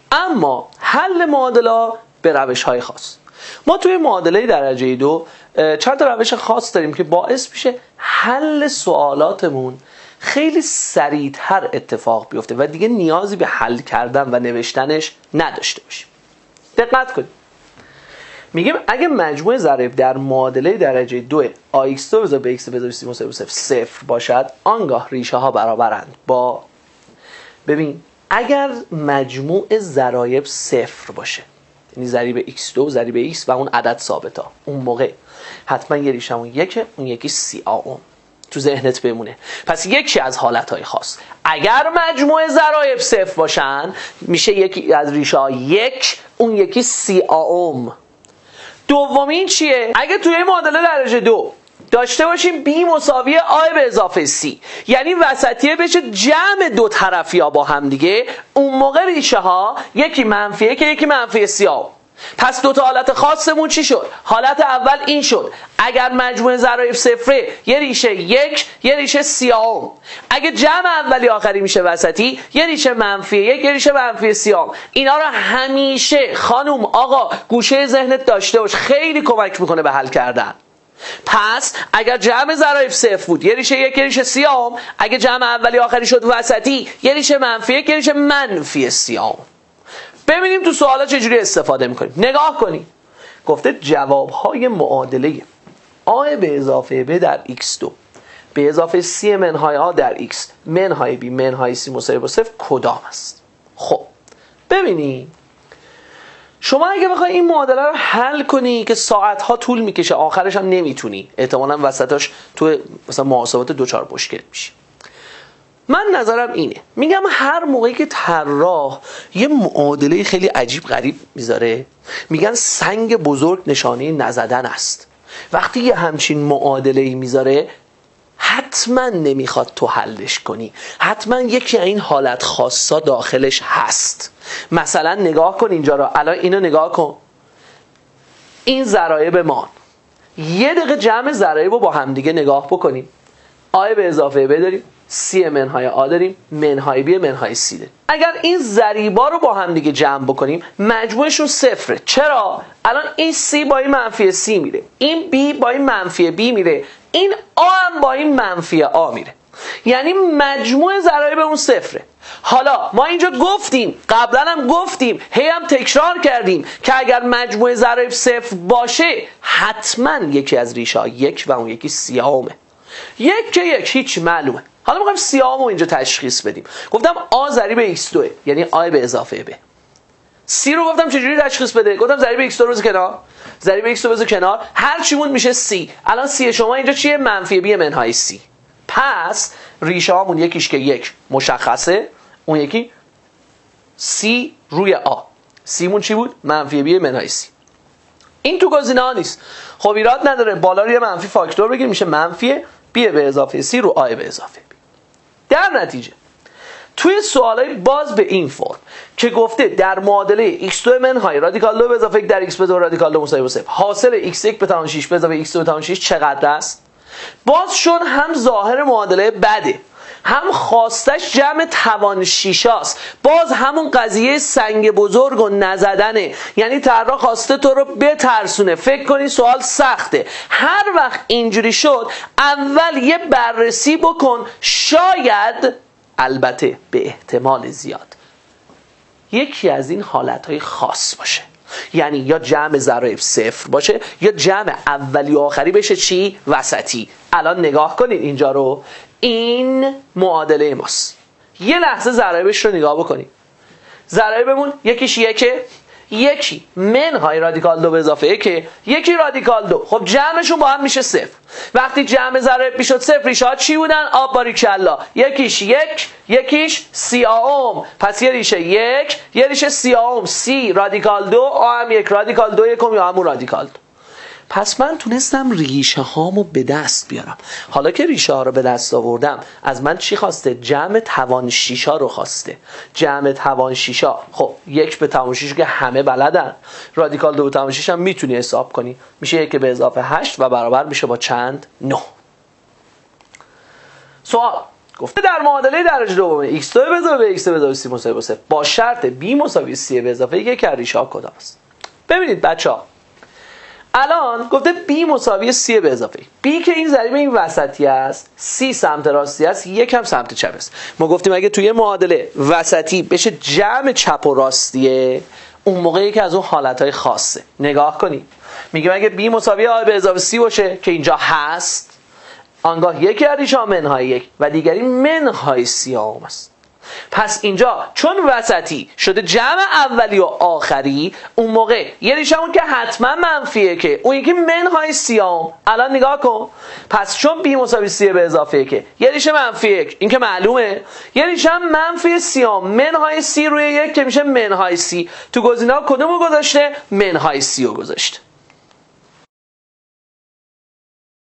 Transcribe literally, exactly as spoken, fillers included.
اما حل معادله به روش های خاص. ما توی معادله درجه دو چند تا روش خاص داریم که باعث میشه حل سوالاتمون خیلی سریعتر اتفاق بیفته و دیگه نیازی به حل کردن و نوشتنش نداشته باشیم. دقت کنید. میگیم اگه مجموع ضرایب در معادله درجه دو آ ایکس دو بذار به ایکس بذار سی مساوی صفر صفر باشد، آنگاه ریشه ها برابرند با، ببین اگر مجموع ضرایب صفر باشه، یعنی ضریب ایکس دو ضریب ایکس و اون عدد ثابت ها، اون موقع حتما یه ریشه اون یکه، اون یکی سی آ اوم تو ذهنت بمونه. پس یکی از حالتهای خاص اگر مجموع ضرایب صفر باشن میشه یکی از ریشه ها یک، اون یکی سی آ اوم. دومین چیه؟ اگه توی معادله درجه دو داشته باشیم بی مساوی آ به اضافه سی، یعنی وسطیه بشه جمع دو طرفی ها با هم دیگه، اون موقع ریشه ها یکی منفیه که یکی منفی سی آ. پس دو تا حالت خاصمون چی شد؟ حالت اول این شد اگر مجموع ضرایب صفره یه ریشه یک، یه ریشه سی آ. اگه جمع اولی آخری میشه وسطی، یه ریشه منفی یک، یه ریشه منفی سی آ. اینا رو همیشه خانم آقا گوشه ذهنت داشته باش، خیلی کمک میکنه به حل کردن. پس اگر جمع ضرایب صفر بود یه ریشه یک، یه ریشه سی آ. اگه جمع اولی آخری شد وسطی، یه ریشه منفی یک، یه ریشه منفی سی آ. ببینیم تو سوالا چجوری استفاده میکنیم. نگاه کنیم. گفته جوابهای معادله آ به اضافه ب در ایکس دو به اضافه سی منهای آ در ایکس منهای بی منهای سی مساوی با صفر کدام است؟ خب ببینیم شما اگه بخوای این معادله رو حل کنی که ساعتها طول میکشه، آخرش هم نمیتونی، احتمالاً وسطاش تو مثلا محاسبات دوچار مشکل میشه. من نظرم اینه، میگم هر موقعی که طراح یه معادله خیلی عجیب غریب میذاره میگن سنگ بزرگ نشانه نزدن است. وقتی یه همچین معادله‌ای میذاره حتما نمیخواد تو حلش کنی، حتما یکی این حالت خاصا داخلش هست. مثلا نگاه کن اینجا رو، الان اینو نگاه کن، این ضرایب ما، یه دقیقه جمع ضرایب رو با همدیگه نگاه بکنیم. آ به اضافه ب داریم، سی منهای آ داریم، منهای بی منهای سی داریم. اگر این ضریبا رو با هم دیگه جمع بکنیم مجموعشون صفره. چرا؟ الان این سی با این منفی سی میره، این بی با این منفی بی میره، این آ هم با این منفی آ میره، یعنی مجموع ضرایب اون صفره. حالا ما اینجا گفتیم، قبلا هم گفتیم، هی هم تکرار کردیم که اگر مجموع ضرایب صفر باشه حتما یکی از ریشه ها یک و اون یکی سیامه. یک که یک هیچ معلومه. حالا میخوایم سیامو اینجا تشخیص بدیم. گفتم آ ضریب ایکس دو، یعنی آ به اضافه ب. سی رو گفتم چجوری تشخیص بده؟ گفتم ضریب ایکس دو رو بذار کنار، ضریب ایکس دو بذار کنار، هر چیمون میشه سی. الان سی شما اینجا چیه؟ منفی بی منهای سی. پس ریشه هامون یکیش که یک مشخصه، اون یکی سی روی آ. سیمون چی بود؟ منفی بی منهای سی. این تو گزینه ها نیست. خب ایراد نداره، بالا رو یه منفی فاکتور بگیر، میشه منفی بی به اضافه سی رو آ به اضافه بی. در نتیجه توی سوالای باز به این فرم که گفته در معادله ایکس دو منهای رادیکال دو به اضافه یک در ایکس به دو رادیکال دو مساوی با صفر، حاصل ایکس یک به توان شش به اضافه ایکس دو به توان شش چقدر است؟ باز شد هم ظاهر معادله بده، هم خواستش جمع توان شیشاست، باز همون قضیه سنگ بزرگ و نزدنه، یعنی طراح خواسته تو رو بترسونه فکر کنی سوال سخته. هر وقت اینجوری شد اول یه بررسی بکن، شاید، البته به احتمال زیاد، یکی از این حالتهای خاص باشه، یعنی یا جمع ضرایب صفر باشه یا جمع اولی و آخری بشه چی؟ وسطی. الان نگاه کنید اینجا رو، این معادله ماست. یه لحظه ضرایبش رو نگاه بکنید. ضرایبمون یکیش یکه، یکی منهای رادیکال دو به اضافه یکه، یکی رادیکال دو. خب جمعشون با هم میشه صفر. وقتی جمع ضرایب میشد صفر، ریشه ها چی بودن؟ آب باریکلا. یکیش یک، یکیش سی اوم. پس یه ریشه یک، یه ریشه سی اوم. سی رادیکال دو، آ هم یک رادیکال دو یکم یا همون رادیکال دو. پس من تونستم ریشه هامو به دست بیارم. حالا که ریشه ها رو به دست آوردم، از من چی خواسته؟ جمع توان شیشا رو خواسته. جمع توان شیشا، خب یک به توان شیش که همه بلدن، رادیکال دو به توان شیش هم میتونی حساب کنی، میشه یک به اضافه هشت و برابر میشه با چند؟ نه. سوال گفته در معادله درجه دوم x دو به اضافه x به اضافه c مساوی با صفر با شرط b مساوی c به اضافه یک که ریشه ها کدام است. ببینید بچه‌ها الان گفته b مساوی c به اضافه b که این ضریب این وسطی است، c سمت راستی است، یک هم سمت چپ است. ما گفتیم اگه توی معادله وسطی بشه جمع چپ و راستیه، اون موقعی که از اون حالتهای خاصه. نگاه کنید میگیم اگه b مساوی a به اضافه c باشه که اینجا هست، آنگاه یکی از ریشه ها منهای یک و دیگری منهای سیام است. پس اینجا چون وسطی شده جمع اولی و آخری، اون موقع یه ریشه اون که حتما منفیه که اون یکی منهای سیام. الان نگاه کن، پس چون b مساوی c به اضافه که یه ریشه منفی یک، این که معلومه، یه ریشه هم منفی سیام منهای c روی یک که میشه منهای c. تو گزینه‌ها کدومو گذاشته؟ منهای c رو گذاشته.